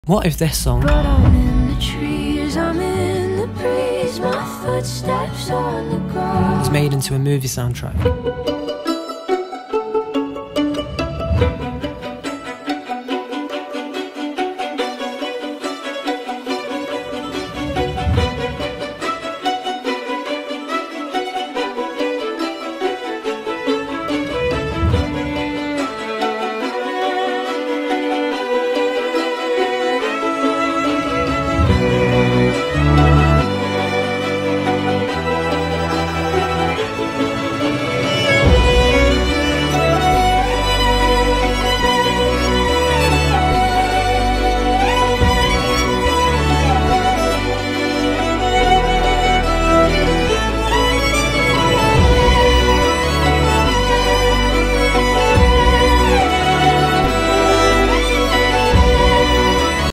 What if this song But I'm in the trees, I'm in the breeze, my footsteps on the ground was made into a movie soundtrack?